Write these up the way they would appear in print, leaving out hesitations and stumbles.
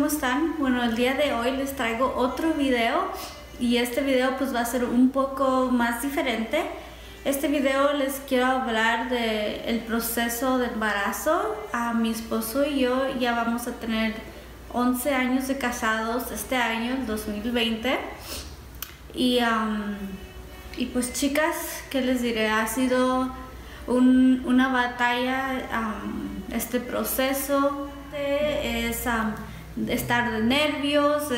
están? Bueno, el día de hoy les traigo otro video y este video pues va a ser un poco más diferente. Este video les quiero hablar del proceso de embarazo. A mi esposo y yo ya vamos a tener 11 años de casados este año, el 2020. Y pues chicas, ¿qué les diré? Ha sido una batalla este proceso. Es estar de nervios,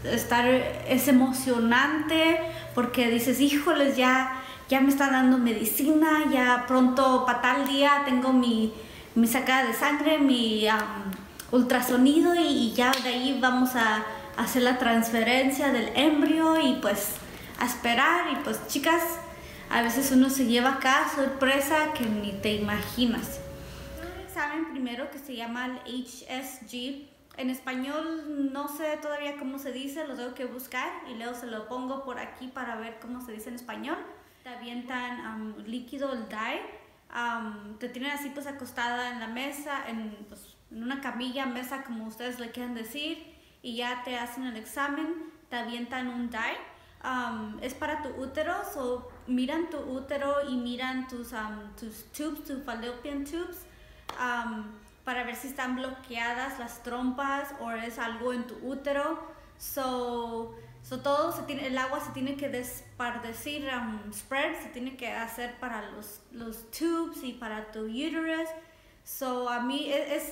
es emocionante porque dices, híjoles, ya me está dando medicina, ya pronto para tal día tengo mi sacada de sangre, mi ultrasonido y ya de ahí vamos a hacer la transferencia del embrio y pues a esperar. Y pues chicas, a veces uno se lleva cada sorpresa que ni te imaginas. Un examen primero que se llama el HSG. En español no sé todavía cómo se dice, lo tengo que buscar y luego se lo pongo por aquí para ver cómo se dice en español. Te avientan líquido, el dye, te tienen así pues acostada en la mesa, en una camilla, mesa como ustedes le quieran decir, y ya te hacen el examen, te avientan un dye. Es para tu útero, so miran tu útero y miran tus tubes, tus fallopian tubes, para ver si están bloqueadas las trompas o es algo en tu útero. So todo el agua se tiene que despardecir, spread, se tiene que hacer para los tubes y para tu uterus. So a mí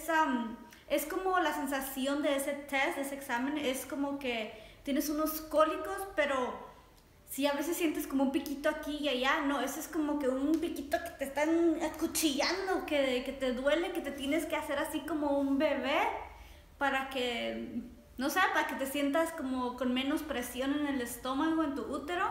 es como la sensación de ese test, de ese examen, es como que tienes unos cólicos, pero si a veces sientes como un piquito aquí y allá, no, eso es como que un piquito que te están acuchillando, que te duele, que te tienes que hacer así como un bebé para que, no sé, para que te sientas como con menos presión en el estómago, en tu útero.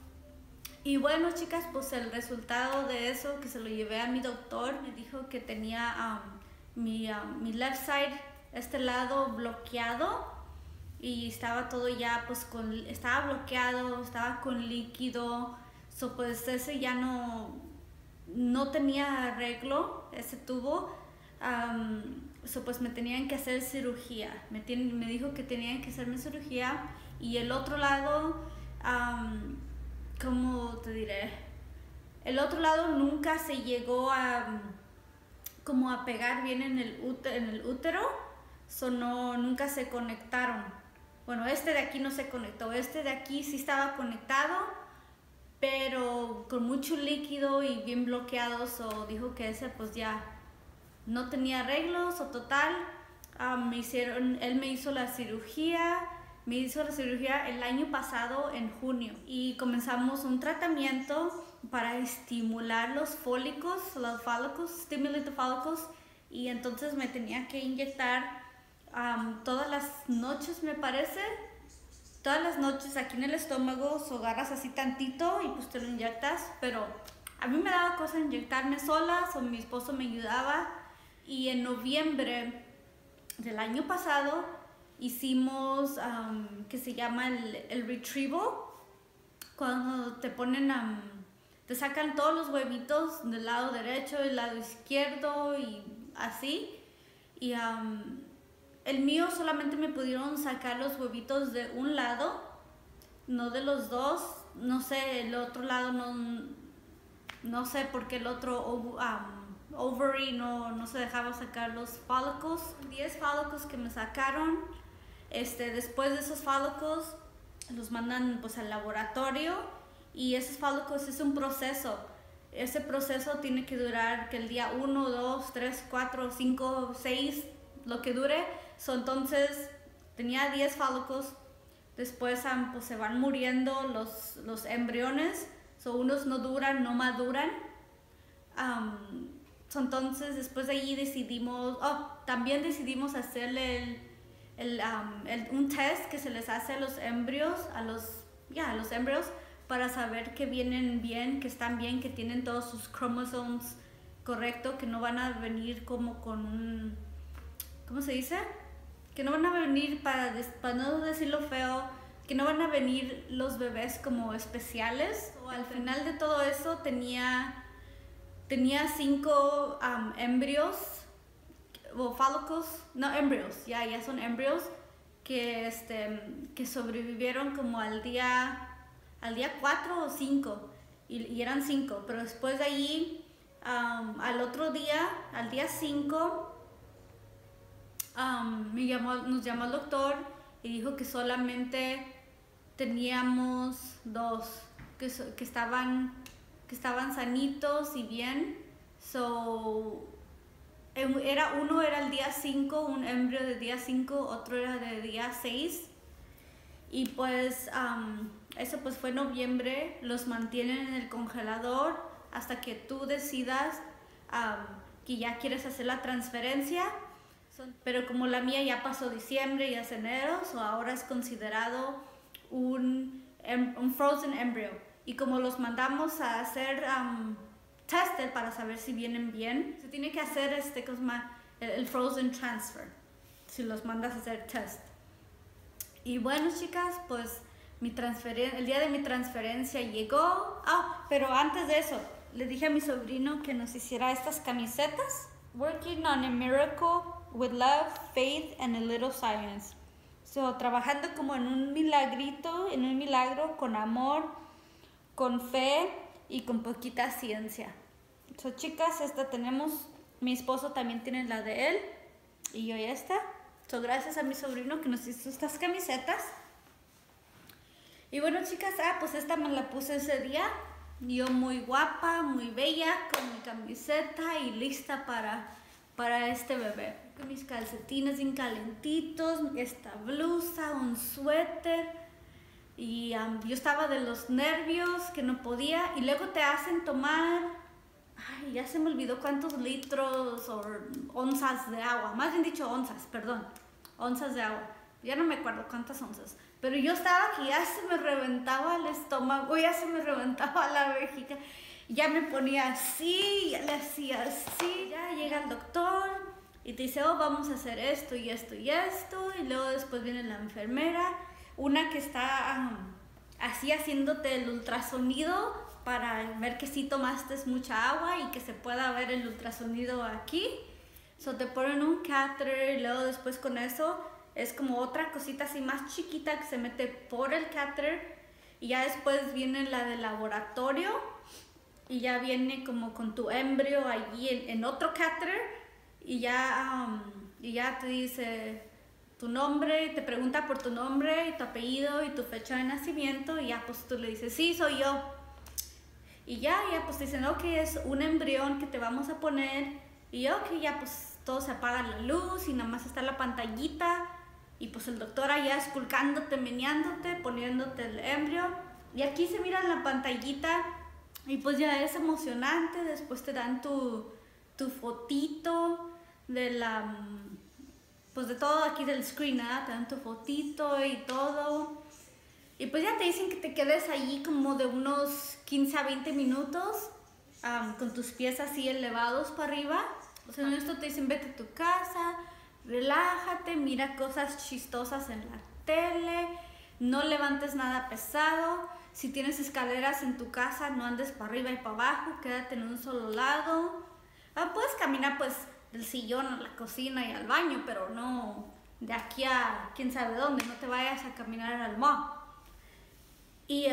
Y bueno, chicas, pues el resultado de eso, que se lo llevé a mi doctor, me dijo que tenía mi left side, este lado bloqueado. Y estaba todo ya pues estaba bloqueado, estaba con líquido, pues ese ya no tenía arreglo, ese tubo, pues me tenían que hacer cirugía, me dijo que tenían que hacerme cirugía. Y el otro lado, ¿cómo te diré? El otro lado nunca se llegó como a pegar bien en el útero, nunca se conectaron. Bueno, este de aquí no se conectó, este de aquí sí estaba conectado, pero con mucho líquido y bien bloqueado, dijo que ese pues ya no tenía arreglos, total. Él me hizo la cirugía el año pasado en junio y comenzamos un tratamiento para estimular los folículos, stimulate the follicles, y entonces me tenía que inyectar todas las noches, me parece, todas las noches aquí en el estómago. Agarras así tantito y pues te lo inyectas, pero a mí me daba cosa inyectarme sola, mi esposo me ayudaba. Y en noviembre del año pasado hicimos que se llama el retrieval, cuando te ponen te sacan todos los huevitos del lado derecho, del lado izquierdo y así. Y el mío solamente me pudieron sacar los huevitos de un lado, no de los dos. No sé, el otro lado no sé por qué el otro ovary no se dejaba sacar los follicles. 10 follicles que me sacaron. Después de esos follicles los mandan pues al laboratorio, y esos follicles es un proceso. Ese proceso tiene que durar que el día 1, 2, 3, 4, 5, 6, lo que dure. Entonces tenía 10 follicles. Después pues se van muriendo los embriones, unos no duran, no maduran. Entonces después de allí también decidimos hacerle un test que se les hace a los embrios, a los embrios, para saber que vienen bien, que están bien, que tienen todos sus cromosomes correcto, que no van a venir como con ¿cómo se dice? Que no van a venir, para no decirlo feo, que no van a venir los bebés como especiales. Al final de todo eso tenía 5 embrios, o follicles, no embrios, ya son embrios, que sobrevivieron como al día 4 o 5 y eran 5, pero después de ahí al otro día, al día 5, nos llamó el doctor y dijo que solamente teníamos 2 que estaban sanitos y bien. Uno era el día 5, un embrio de día 5, otro era de día 6. Y pues eso pues fue en noviembre. Los mantienen en el congelador hasta que tú decidas que ya quieres hacer la transferencia. Pero como la mía ya pasó diciembre y es enero, ahora es considerado un frozen embryo. Y como los mandamos a hacer tested para saber si vienen bien, se tiene que hacer el frozen transfer si los mandas a hacer test. Y bueno, chicas, pues el día de mi transferencia llegó. Pero antes de eso, le dije a mi sobrino que nos hiciera estas camisetas. Working on a miracle with love, faith and a little science. Trabajando como en un milagro con amor, con fe y con poquita ciencia. Chicas, esta tenemos, mi esposo también tiene la de él y yo esta. Gracias a mi sobrino que nos hizo estas camisetas. Y bueno, chicas, pues esta me la puse ese día. Yo muy guapa, muy bella, con mi camiseta y lista para este bebé. Con mis calcetines bien calentitos, esta blusa, un suéter. Y yo estaba de los nervios que no podía. Y luego te hacen tomar, ya se me olvidó cuántos litros o onzas de agua. Más bien dicho onzas, perdón. Onzas de agua. Ya no me acuerdo cuántas onzas. Pero yo estaba que ya se me reventaba el estómago, ya se me reventaba la vejiga. Ya me ponía así, ya le hacía así. Ya llega el doctor y te dice, vamos a hacer esto y esto y esto. Y luego después viene la enfermera, una que está así haciéndote el ultrasonido para ver que sí tomaste mucha agua y que se pueda ver el ultrasonido aquí. Te ponen un catéter y luego después con eso es como otra cosita así más chiquita que se mete por el catéter. Y ya después viene la del laboratorio y ya viene como con tu embrio allí en otro catéter y ya te dice tu nombre, te pregunta por tu nombre y tu apellido y tu fecha de nacimiento y ya pues tú le dices, sí, soy yo. Y ya pues te dicen, ok, es un embrión que te vamos a poner. Y ok, ya pues todo se apaga la luz y nada más está la pantallita. Y pues el doctor allá esculcándote, meneándote, poniéndote el embrio. Y aquí se mira en la pantallita y pues ya es emocionante. Después te dan tu fotito de pues de todo aquí del screen, ¿eh? Te dan tu fotito y todo. Y pues ya te dicen que te quedes allí como de unos 15 a 20 minutos con tus pies así elevados para arriba. O sea, en esto te dicen vete a tu casa, relájate, mira cosas chistosas en la tele, no levantes nada pesado. Si tienes escaleras en tu casa, no andes para arriba y para abajo, quédate en un solo lado. Puedes caminar pues del sillón a la cocina y al baño, pero no de aquí a quién sabe dónde, no te vayas a caminar al mall. Y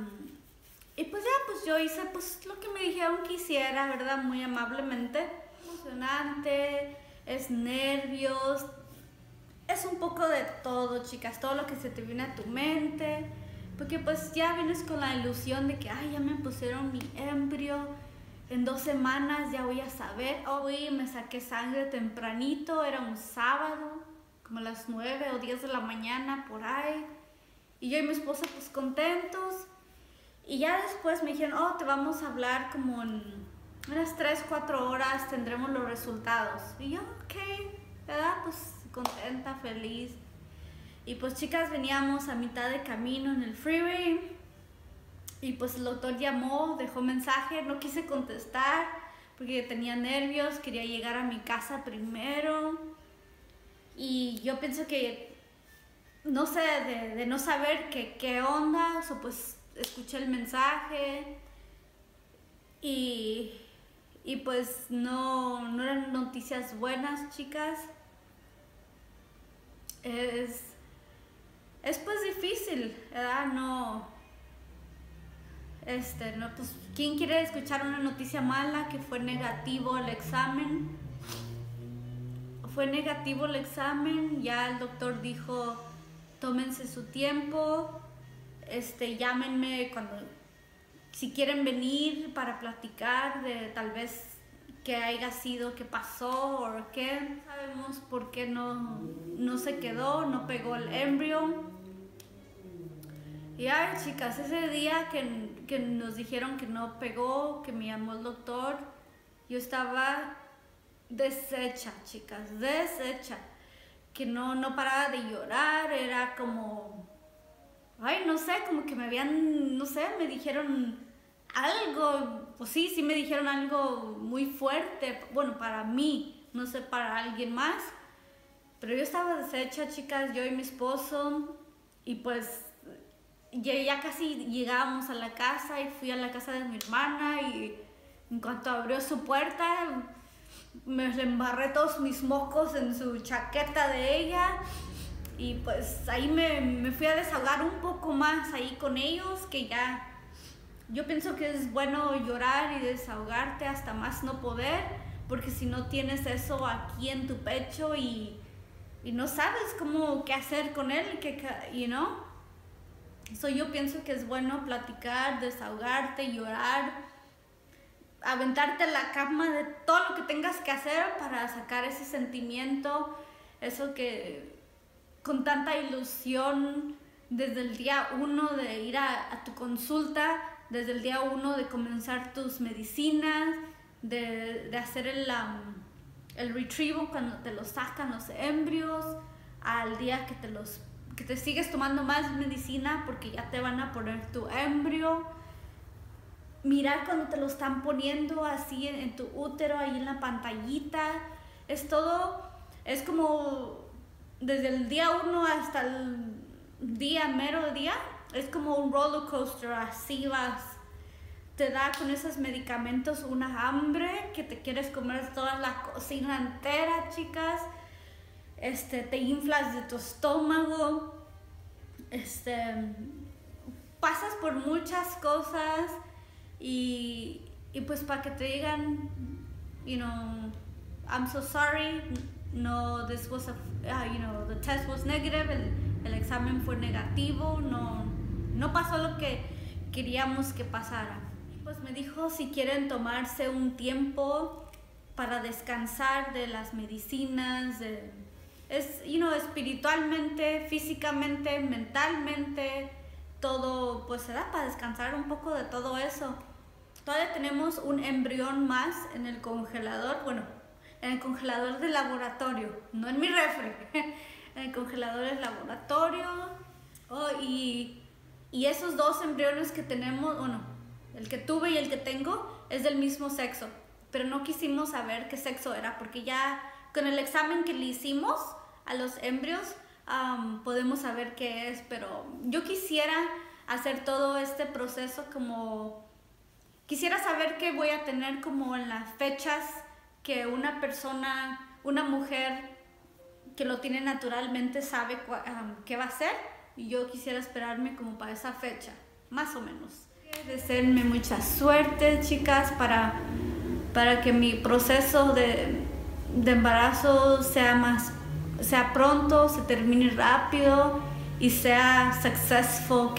pues ya, pues yo hice pues lo que me dijeron que hiciera, ¿verdad? Muy amablemente. Emocionante, es nervios, es un poco de todo, chicas, todo lo que se te viene a tu mente, porque pues ya vienes con la ilusión de que, ya me pusieron mi embrio, en 2 semanas ya voy a saber. Hoy me saqué sangre tempranito, era un sábado, como a las 9 o 10 de la mañana, por ahí. Y yo y mi esposa pues contentos. Y ya después me dijeron, te vamos a hablar como en unas 3-4 horas, tendremos los resultados. Y yo, ok, ¿verdad? Pues contenta, feliz. Y pues chicas, veníamos a mitad de camino en el freeway. Y pues el doctor llamó, dejó mensaje, no quise contestar porque tenía nervios, quería llegar a mi casa primero. Y yo pienso que, no sé, de no saber qué onda, pues escuché el mensaje y pues no eran noticias buenas, chicas. es pues difícil, ¿verdad? No, pues, ¿quién quiere escuchar una noticia mala que fue negativo el examen? Fue negativo el examen, ya el doctor dijo, tómense su tiempo, llámenme si quieren venir para platicar de tal vez qué haya sido, qué pasó o qué. No sabemos por qué no se quedó, no pegó el embrio. Y ay, chicas, ese día que nos dijeron que no pegó, que me llamó el doctor, yo estaba deshecha, chicas, deshecha, que no paraba de llorar, era como, ay, no sé, como que me habían, no sé, me dijeron algo, pues sí me dijeron algo muy fuerte, bueno, para mí, no sé, para alguien más, pero yo estaba deshecha, chicas, yo y mi esposo, y pues ya casi llegábamos a la casa y fui a la casa de mi hermana y en cuanto abrió su puerta me le embarré todos mis mocos en su chaqueta de ella y pues ahí me fui a desahogar un poco más ahí con ellos, que ya yo pienso que es bueno llorar y desahogarte hasta más no poder, porque si no tienes eso aquí en tu pecho y no sabes qué hacer con él, yo pienso que es bueno platicar, desahogarte, llorar, aventarte en la cama de todo lo que tengas que hacer para sacar ese sentimiento, eso que con tanta ilusión desde el día 1 de ir a tu consulta, desde el día 1 de comenzar tus medicinas, de hacer el retrieval cuando te los sacan los embrios, al día que te sigues tomando más medicina porque ya te van a poner tu embrio, mirar cuando te lo están poniendo así en tu útero, ahí en la pantallita, es como desde el día 1 hasta el mero día, es como un roller coaster, así vas, te da con esos medicamentos una hambre que te quieres comer toda la cocina entera, chicas. Te inflas de tu estómago, pasas por muchas cosas y pues para que te digan, I'm so sorry, no, this was the test was negative, el examen fue negativo, no pasó lo que queríamos que pasara. Y pues me dijo si quieren tomarse un tiempo para descansar de las medicinas, espiritualmente, físicamente, mentalmente, todo pues se da para descansar un poco de todo eso. Todavía tenemos un embrión más en el congelador, bueno, en el congelador del laboratorio, no en mi refri, en el congelador del laboratorio. Y esos dos embriones que tenemos, bueno, el que tuve y el que tengo es del mismo sexo, pero no quisimos saber qué sexo era porque ya con el examen que le hicimos a los embrios podemos saber qué es, pero yo quisiera hacer todo este proceso quisiera saber qué voy a tener como en las fechas que una mujer que lo tiene naturalmente sabe qué va a hacer, y yo quisiera esperarme como para esa fecha, más o menos. Deseenme mucha suerte, chicas, para que mi proceso de embarazo sea pronto, se termine rápido y sea successful,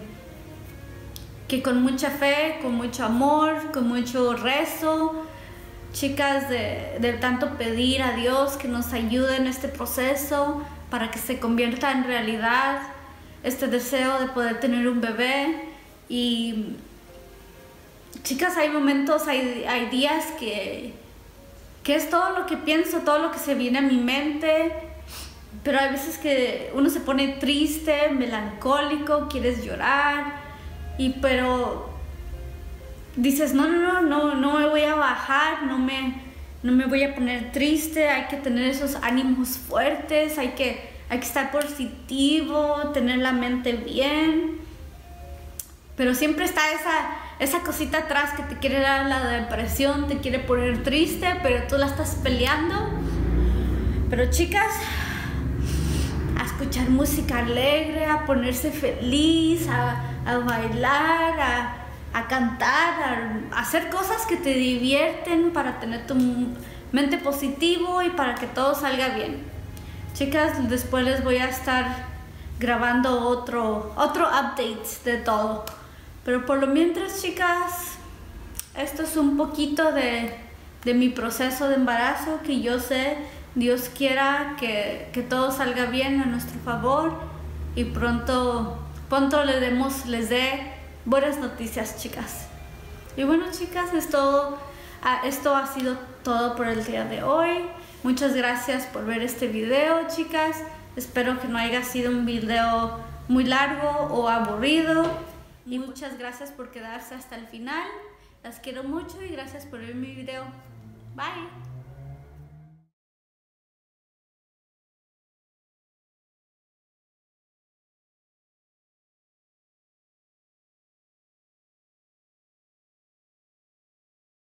que con mucha fe, con mucho amor, con mucho rezo, chicas, de tanto pedir a Dios que nos ayude en este proceso para que se convierta en realidad este deseo de poder tener un bebé. Y chicas, hay momentos, hay días que es todo lo que pienso, todo lo que se viene a mi mente, pero hay veces que uno se pone triste, melancólico, quieres llorar, pero dices no me voy a bajar, no me voy a poner triste, hay que tener esos ánimos fuertes, hay que estar positivo, tener la mente bien, pero siempre está esa cosita atrás que te quiere dar la depresión, te quiere poner triste, pero tú la estás peleando. Pero chicas, haz escuchar música alegre, a ponerse feliz, a bailar, a cantar, a hacer cosas que te divierten para tener tu mente positivo y para que todo salga bien. Chicas, después les voy a estar grabando otro update de todo. Pero por lo mientras, chicas, esto es un poquito de mi proceso de embarazo, que yo sé, Dios quiera que todo salga bien a nuestro favor y pronto les dé buenas noticias, chicas. Y bueno, chicas, esto ha sido todo por el día de hoy. Muchas gracias por ver este video, chicas. Espero que no haya sido un video muy largo o aburrido. Y muchas gracias por quedarse hasta el final. Las quiero mucho y gracias por ver mi video. Bye.